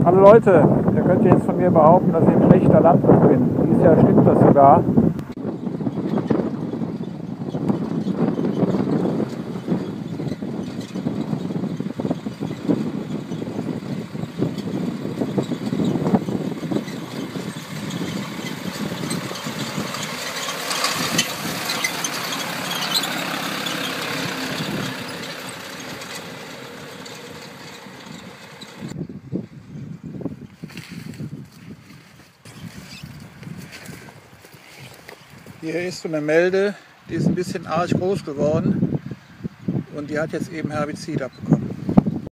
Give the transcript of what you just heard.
Hallo Leute, ihr könnt jetzt von mir behaupten, dass ich ein schlechter Landwirt bin. Dieses Jahr stimmt das sogar. Hier ist so eine Melde, die ist ein bisschen arg groß geworden und die hat jetzt eben Herbizid abbekommen.